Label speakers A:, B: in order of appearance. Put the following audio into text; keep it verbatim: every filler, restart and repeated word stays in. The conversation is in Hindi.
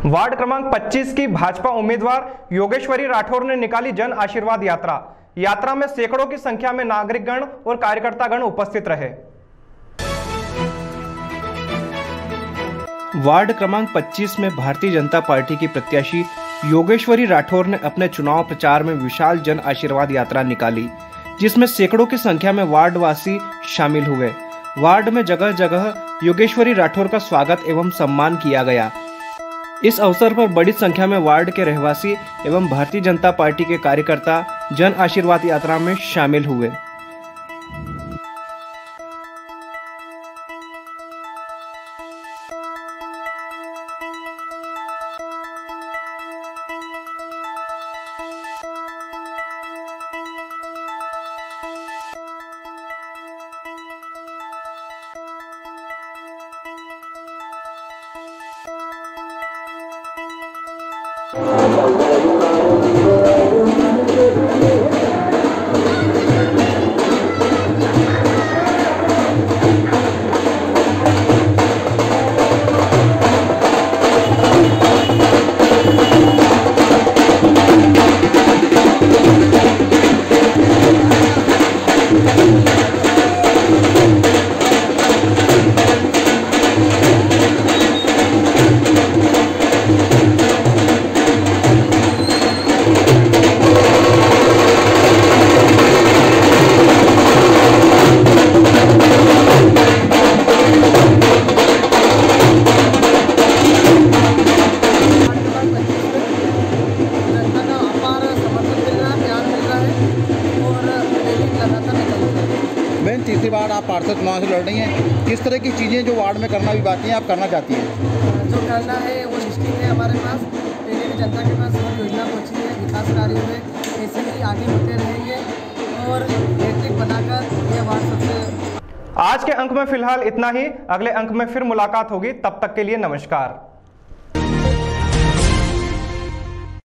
A: वार्ड क्रमांक पच्चीस की भाजपा उम्मीदवार योगेश्वरी राठौर ने निकाली जन आशीर्वाद यात्रा। यात्रा में सैकड़ों की संख्या में नागरिकगण और कार्यकर्तागण उपस्थित रहे। वार्ड क्रमांक पच्चीस में भारतीय जनता पार्टी की प्रत्याशी योगेश्वरी राठौर ने अपने चुनाव प्रचार में विशाल जन आशीर्वाद यात्रा निकाली, जिसमें सैकड़ों की संख्या में वार्डवासी शामिल हुए। वार्ड में जगह जगह योगेश्वरी राठौर का स्वागत एवं सम्मान किया गया। इस अवसर पर बड़ी संख्या में वार्ड के रहवासी एवं भारतीय जनता पार्टी के कार्यकर्ता जन आशीर्वाद यात्रा में शामिल हुए।
B: तीसरी बार आप पार्षद चुनाव से लड़ रही हैं, किस तरह की चीज़ें जो वार्ड में करना भी बाकी हैं आप करना चाहती हैं?
C: जो करना है वो लिस्टिंग है हमारे पास, पहले भी जनता के पास बहुत योजना पहुँची है। विकास कार्यों में ऐसे ही आगे होते रहेंगे और हैट्रिक बनाकर ये वार्ड सबसे।
A: आज के अंक में फिलहाल इतना ही। अगले अंक में फिर मुलाकात होगी, तब तक के लिए नमस्कार।